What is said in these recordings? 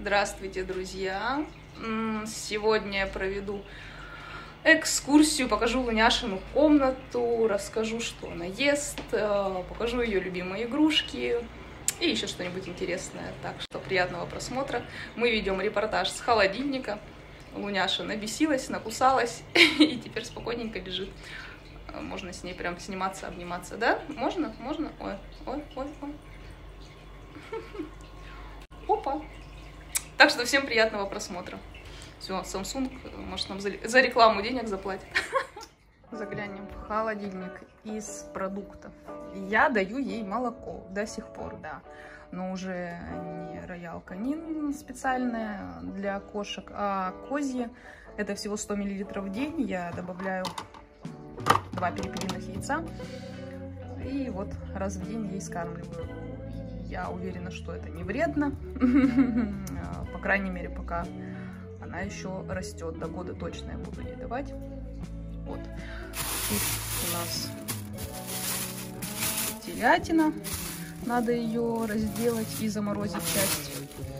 Здравствуйте, друзья! Сегодня я проведу экскурсию, покажу Луняшину комнату, расскажу, что она ест, покажу ее любимые игрушки и еще что-нибудь интересное. Так что приятного просмотра. Мы ведем репортаж с холодильника. Луняша набесилась, накусалась и теперь спокойненько лежит. Можно с ней прям сниматься, обниматься, да? Можно? Можно? Ой, ой, ой, ой. Опа! Так что всем приятного просмотра. Все, Samsung, может, нам за рекламу денег заплатит. Заглянем в холодильник из продуктов. Я даю ей молоко до сих пор, да. Но уже не роял канин специальное для кошек, а козье. Это всего 100 мл в день. Я добавляю 2 перепелиных яйца. И вот раз в день ей скармливаю. Я уверена, что это не вредно. По крайней мере, пока она еще растет. До года точно я буду ей давать. Вот. Тут у нас телятина. Надо ее разделать и заморозить часть.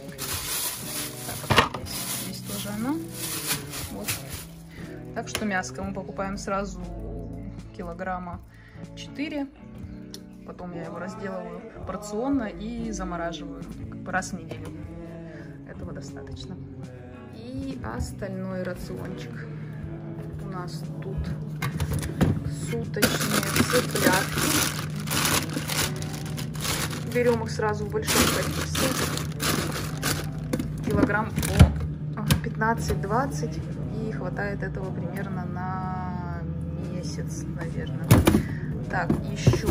Так, здесь тоже она. Вот. Так что мяско мы покупаем сразу килограмма 4. Потом я его разделываю порционно и замораживаю раз в неделю. Этого достаточно. И остальной рациончик. У нас тут суточные цыплятки. Берем их сразу в большом количестве. Килограмм по 15-20. И хватает этого примерно на месяц, наверное. Так, еще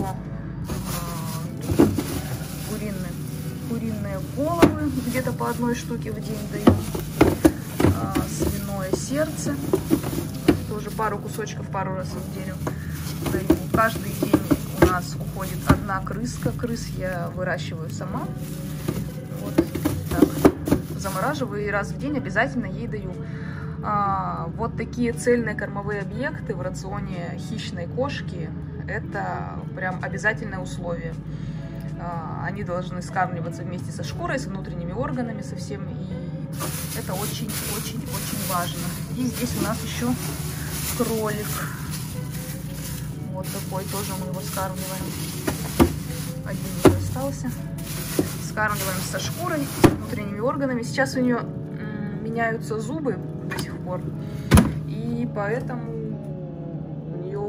куриные головы, где-то по одной штуке в день даю. Свиное сердце, тоже пару кусочков, пару раз в неделю даю. Каждый день у нас уходит одна крыска. Крыс я выращиваю сама. Вот так. Замораживаю и раз в день обязательно ей даю. Вот такие цельные кормовые объекты в рационе хищной кошки. Это прям обязательное условие. Они должны скармливаться вместе со шкурой, с внутренними органами, со всем. И это очень-очень-очень важно. И здесь у нас еще кролик. Вот такой тоже мы его скармливаем. Один уже остался. Скармливаем со шкурой, с внутренними органами. Сейчас у нее меняются зубы до сих пор. И поэтому у нее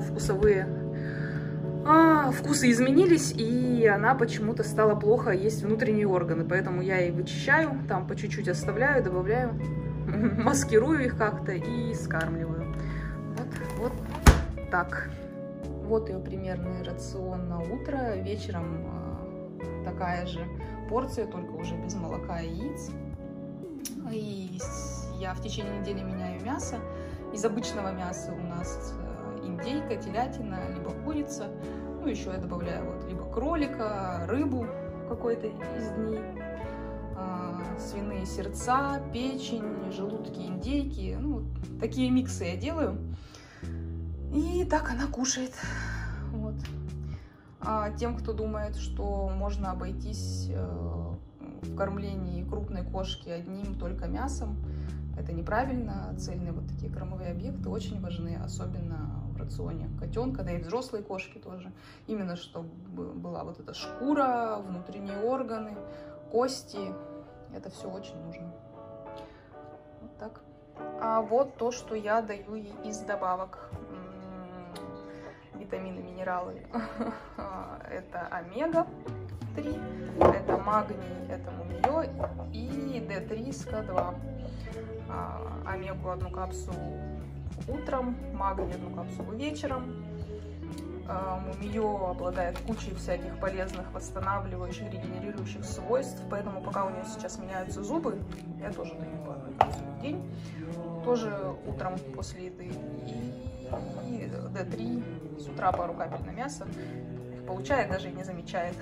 вкусы изменились, и она почему-то стала плохо есть внутренние органы. Поэтому я ей вычищаю, там по чуть-чуть оставляю, добавляю, маскирую их как-то и скармливаю. Вот так. Вот ее примерный рацион на утро. Вечером такая же порция, только уже без молока и яиц. И я в течение недели меняю мясо. Из обычного мяса у нас индейка, телятина, либо курица. Ну, еще я добавляю вот либо кролика, рыбу какой-то из дней, свиные сердца, печень, желудки индейки. Ну, вот такие миксы я делаю. И так она кушает. Вот. А тем, кто думает, что можно обойтись в кормлении крупной кошки одним только мясом, это неправильно. Цельные вот такие кормовые объекты очень важны, особенно в рационе котенка, да и взрослые кошки тоже. Именно чтобы была вот эта шкура, внутренние органы, кости. Это все очень нужно. Вот так. А вот то, что я даю ей из добавок. Витамины, минералы. Это омега-3, это магний, это мумиё и D3 с К2. Омегу одну капсулу утром, магний одну капсулу вечером. Мумиё обладает кучей всяких полезных, восстанавливающих, регенерирующих свойств, поэтому пока у нее сейчас меняются зубы, я тоже даю по одной капсуле в день, тоже утром после еды. И D3 с утра пару капель на мясо. Их получает, даже и не замечает.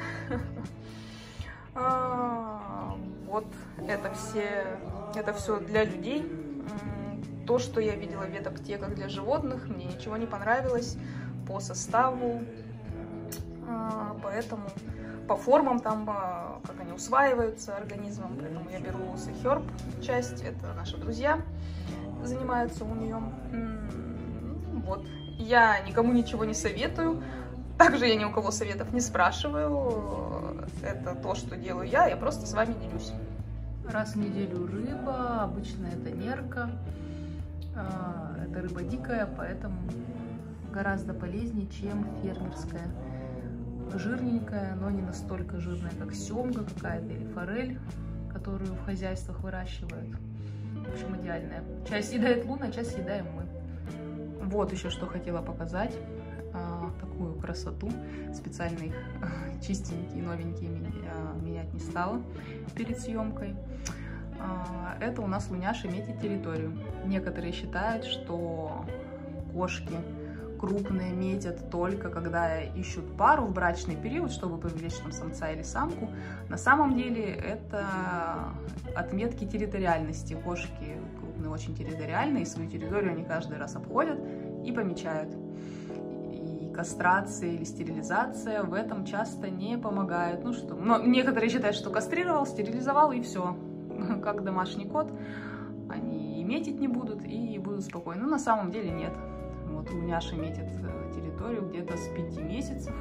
Вот это все для людей. То, что я видела в ветаптеках для животных, мне ничего не понравилось по составу. Поэтому по формам там, как они усваиваются организмом. Поэтому я беру Herb часть, это наши друзья занимаются у нее. Вот. Я никому ничего не советую. Также я ни у кого советов не спрашиваю. Это то, что делаю я просто с вами делюсь. Раз в неделю рыба, обычно это нерка. Это рыба дикая, поэтому гораздо полезнее, чем фермерская. Жирненькая, но не настолько жирная, как семга какая-то или форель, которую в хозяйствах выращивают. В общем, идеальная. Часть съедает Луна, часть съедаем мы. Вот еще что хотела показать. Такую красоту. Специально их чистенькие, новенькие менять не стала перед съемкой. Это у нас луняши метит территорию. Некоторые считают, что кошки крупные метят только когда ищут пару в брачный период, чтобы привлечь там самца или самку. На самом деле это отметки территориальности. Кошки крупные очень территориальные, и свою территорию они каждый раз обходят и помечают. И кастрация или стерилизация в этом часто не помогают. Но некоторые считают, что кастрировал, стерилизовал и все. Как домашний кот. Они и метить не будут, и будут спокойны. Но на самом деле нет. Вот луняша метит территорию где-то с 5 месяцев.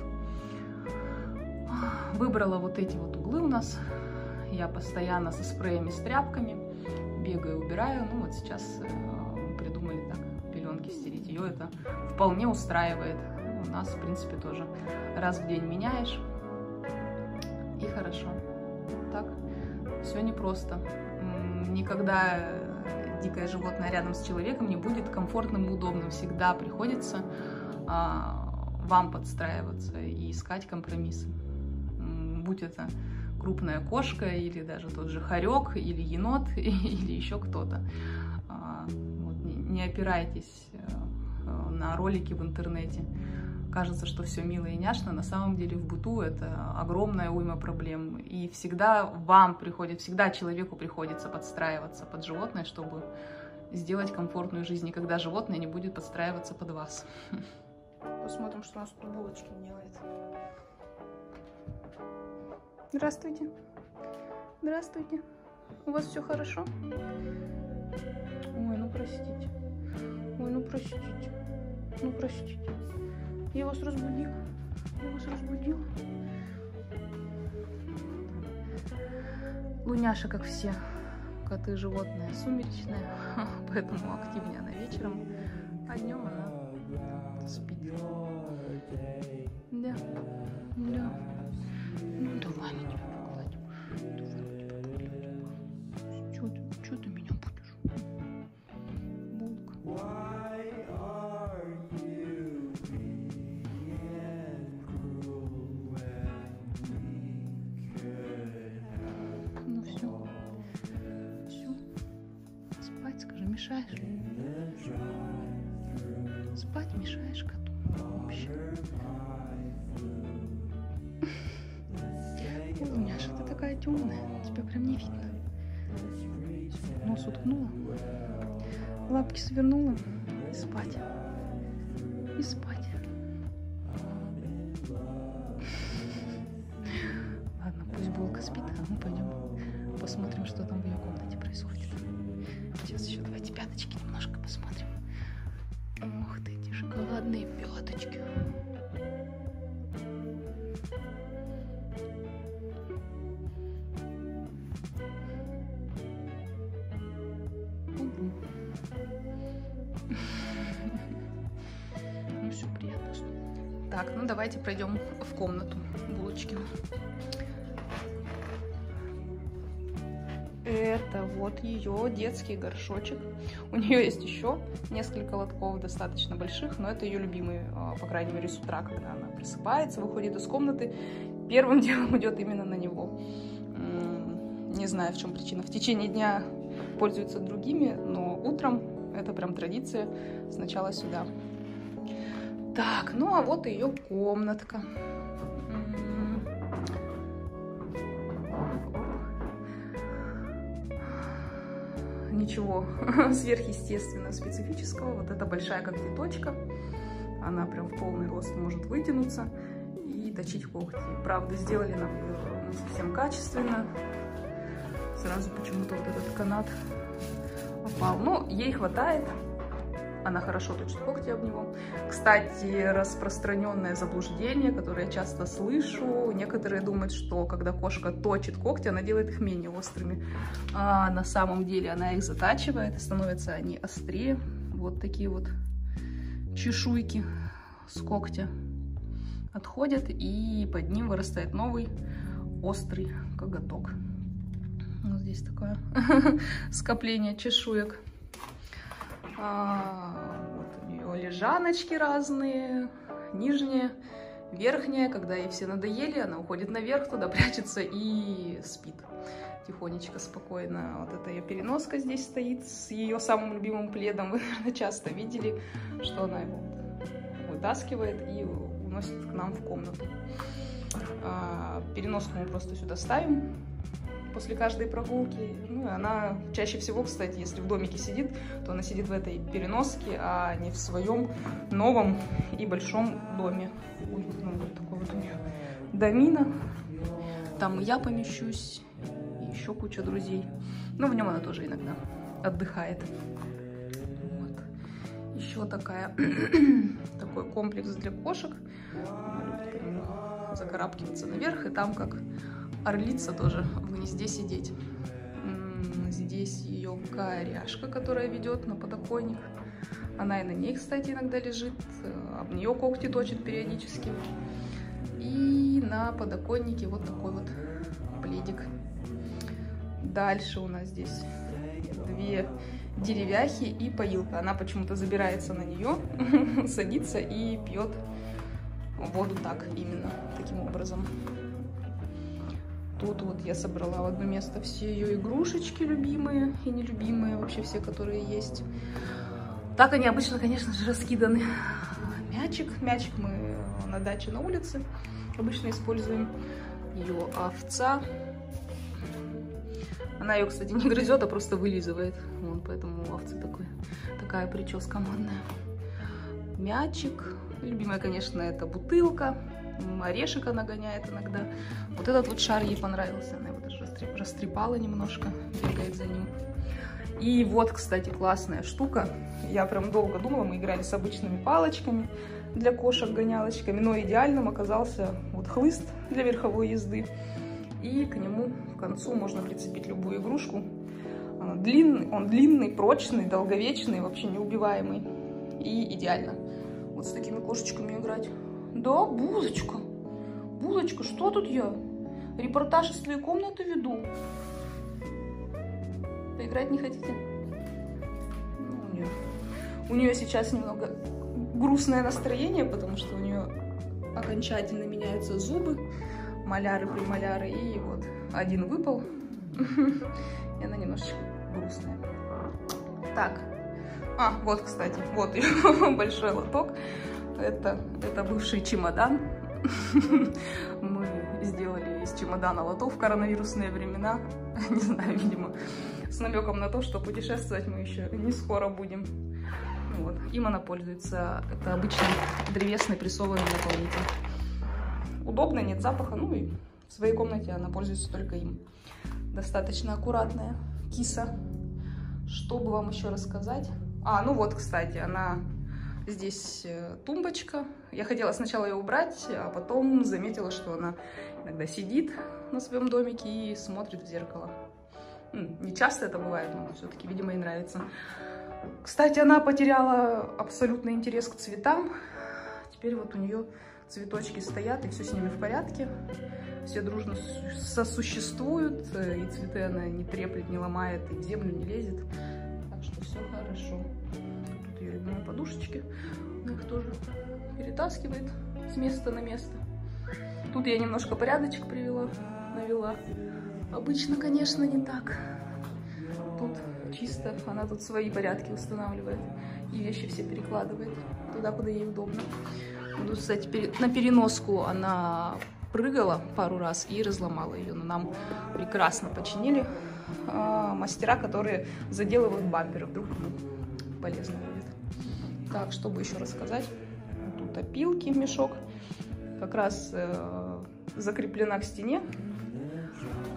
Выбрала вот эти вот углы у нас. Я постоянно со спреями, с тряпками бегаю, убираю. Ну вот сейчас придумали так, пеленки стереть. Ее это вполне устраивает. У нас, в принципе, тоже раз в день меняешь. И хорошо. Так, все непросто. Никогда дикое животное рядом с человеком не будет комфортным и удобным. Всегда приходится вам подстраиваться и искать компромиссы. Будь это крупная кошка, или даже тот же хорек, или енот, или еще кто-то. Вот, не опирайтесь на ролики в интернете. Кажется, что все мило и няшно, на самом деле в быту это огромная уйма проблем. И всегда всегда человеку приходится подстраиваться под животное, чтобы сделать комфортную жизнь, и когда животное не будет подстраиваться под вас. Посмотрим, что у нас тут булочки делает. Здравствуйте. Здравствуйте. У вас все хорошо? Ой, ну простите. Ой, ну простите. Ну простите. Я вас разбудила. Я вас разбудила. Луняша, как все коты, животное сумеречное, поэтому активнее она вечером, а днем она спит. Да. Да. Ну давай мы тебя погладим. Давай мы тебя погладим. Чё ты меня будешь? Булка. Ну все. Все. Спать, скажи, мешаешь? Спать мешаешь коту. Вообще. Луняша, ты такая темная, тебя прям не видно. Нос уткнула, лапки свернула и спать. И спать. Ладно, пусть булка спит, а мы пойдем посмотрим, что там в ее комнате происходит. Сейчас еще давайте пяточки немножко посмотрим. Ух ты, эти шоколадные пяточки. Ну все, приятно, что ли? Так, ну давайте пройдем в комнату Булочкину. Это вот ее детский горшочек. У нее есть еще несколько лотков, достаточно больших, но это ее любимый, по крайней мере, с утра, когда она просыпается, выходит из комнаты, первым делом идет именно на него. Не знаю, в чем причина. В течение дня пользуется другими, но утром это прям традиция, сначала сюда. Так, ну а вот ее комнатка. Ничего сверхъестественного, специфического. Вот эта большая когтеточка. Она прям в полный рост может вытянуться и точить когти. Правда, сделали нам не совсем качественно. Сразу почему-то вот этот канат попал. Но ей хватает. Она хорошо точит когти об него. Кстати, распространенное заблуждение, которое я часто слышу. Некоторые думают, что когда кошка точит когти, она делает их менее острыми. А на самом деле она их затачивает, и становятся они острее. Вот такие вот чешуйки с когтя отходят, и под ним вырастает новый острый коготок. Вот здесь такое скопление чешуек. Вот у нее лежаночки разные, нижняя, верхняя. Когда ей все надоели, она уходит наверх, туда прячется и спит тихонечко, спокойно. Вот эта ее переноска здесь стоит с ее самым любимым пледом. Вы, наверное, часто видели, что она его вытаскивает и уносит к нам в комнату. Переноску мы просто сюда ставим после каждой прогулки. Ну, и она чаще всего, кстати, если в домике сидит, то она сидит в этой переноске, а не в своем новом и большом доме. Ой, ну, вот такой вот у нее домина. Там и я помещусь, и еще куча друзей. Но в нем она тоже иногда отдыхает. Вот. Еще такой комплекс для кошек. Она любит закарабкиваться наверх, и там как орлица тоже в гнезде сидеть. Здесь ее коряшка, которая ведет на подоконник. Она и на ней, кстати, иногда лежит. Об нее когти точит периодически. И на подоконнике вот такой вот пледик. Дальше у нас здесь две деревяхи и поилка. Она почему-то забирается на нее, садится и пьет воду так, именно таким образом. Тут вот я собрала в одно место все ее игрушечки любимые и нелюбимые, вообще все, которые есть. Так они обычно, конечно же, раскиданы. Мячик мы на даче на улице обычно используем. Ее овца. Она ее, кстати, не грызет, а просто вылизывает. Вон, поэтому у овцы такая прическа модная. Мячик. Любимая, конечно, это бутылка. Орешек она гоняет иногда. Вот этот вот шар ей понравился. Она его даже растрепала немножко. Бегает за ним. И вот, кстати, классная штука. Я прям долго думала. Мы играли с обычными палочками для кошек, гонялочками. Но идеальным оказался вот хлыст для верховой езды. И к нему в концу можно прицепить любую игрушку. Он длинный, прочный, долговечный, вообще неубиваемый. И идеально вот с такими кошечками играть. Да, Булочка. Булочка, что тут я? Репортаж из твоей комнаты веду. Поиграть не хотите? Ну, у нее сейчас немного грустное настроение, потому что у нее окончательно меняются зубы. Маляры, премаляры. И вот один выпал. И она немножечко грустная. Так. Вот, кстати, вот ее большой лоток. Это бывший чемодан. Мы сделали из чемодана лоток в коронавирусные времена. Не знаю, видимо, с намеком на то, что путешествовать мы еще не скоро будем. Вот. Им она пользуется. Это обычный древесный прессованный наполнитель. Удобно, нет запаха. Ну и в своей комнате она пользуется только им. Достаточно аккуратная киса. Что бы вам еще рассказать? Ну вот, кстати, она... Здесь тумбочка. Я хотела сначала ее убрать, а потом заметила, что она иногда сидит на своем домике и смотрит в зеркало. Не часто это бывает, но все-таки, видимо, ей нравится. Кстати, она потеряла абсолютный интерес к цветам. Теперь вот у нее цветочки стоят, и все с ними в порядке. Все дружно сосуществуют, и цветы она не треплет, не ломает, и в землю не лезет. Так что все хорошо. Ее любимые подушечки, она их тоже перетаскивает с места на место. Тут я немножко порядочек навела. Обычно, конечно, не так. Тут чисто, она тут свои порядки устанавливает и вещи все перекладывает туда, куда ей удобно. Тут, кстати, на переноску она прыгала пару раз и разломала ее, но нам прекрасно починили мастера, которые заделывают бамперы, вдруг полезно будет. Так, чтобы еще рассказать, тут опилки, мешок, как раз закреплена к стене,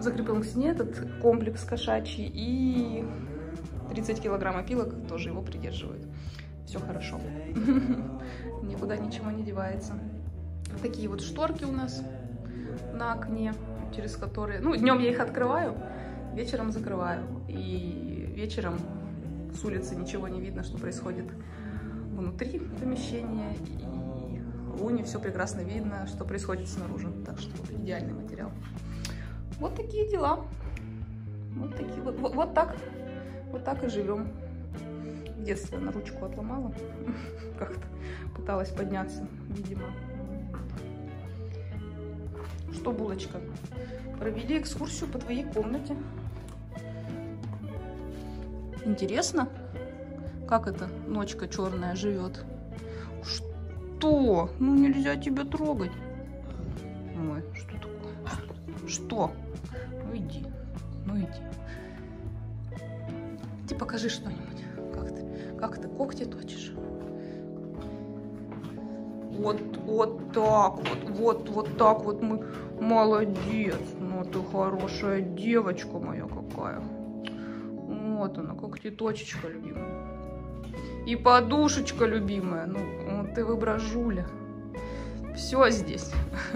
закреплен к стене этот комплекс кошачий, и 30 килограмм опилок тоже его придерживают. Все хорошо. Никуда ничего не девается. Такие вот шторки у нас на окне, через которые... Ну, днем я их открываю, вечером закрываю. И вечером с улицы ничего не видно, что происходит внутри помещения. И Луне все прекрасно видно, что происходит снаружи. Так что вот идеальный материал. Вот такие дела. Вот такие вот так. Вот так и живем. В детстве на ручку отломала. Как-то пыталась подняться, видимо. Что, булочка? Провели экскурсию по твоей комнате. Интересно, как эта ночка черная живет? Что? Ну нельзя тебя трогать. Ой, что такое? Что? Ну иди. Ну иди. Иди покажи что-нибудь. Как ты когти точишь? Вот так вот так вот мы. Молодец. Ну ты хорошая девочка моя какая. Вот она, когтеточечка любимая. И подушечка любимая. Ну, вот ты выброжуля. Все здесь.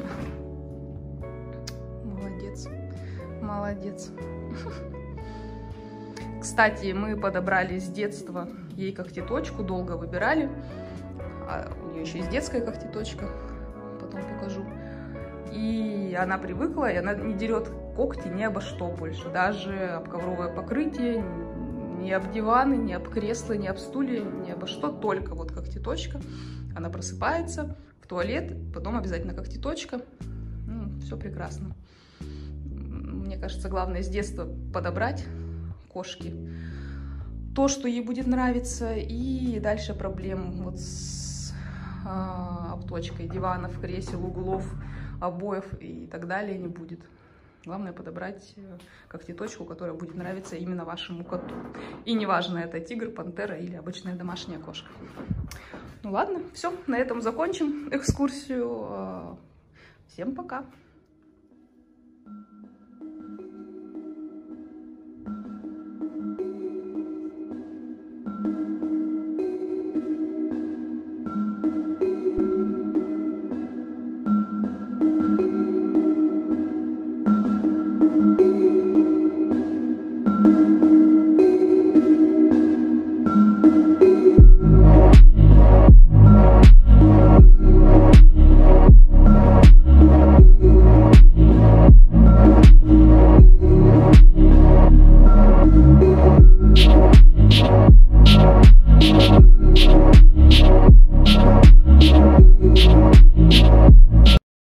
Молодец. Молодец. Кстати, мы подобрали с детства ей когтеточку, долго выбирали. А у нее еще есть детская когтеточка. Потом покажу. И она привыкла, и она не дерет когти ни обо что больше. Даже об ковровое покрытие, ни об диваны, ни об кресла, ни об стулья, ни обо что. Только вот когтеточка. Она просыпается, в туалет, потом обязательно когтеточка. Все прекрасно. Мне кажется, главное с детства подобрать кошки то, что ей будет нравиться, и дальше проблем вот с обточкой диванов, кресел, углов, обоев и так далее не будет. Главное подобрать когтеточку, которая будет нравиться именно вашему коту. И неважно, это тигр, пантера или обычная домашняя кошка. Ну ладно, все, на этом закончим экскурсию. Всем пока!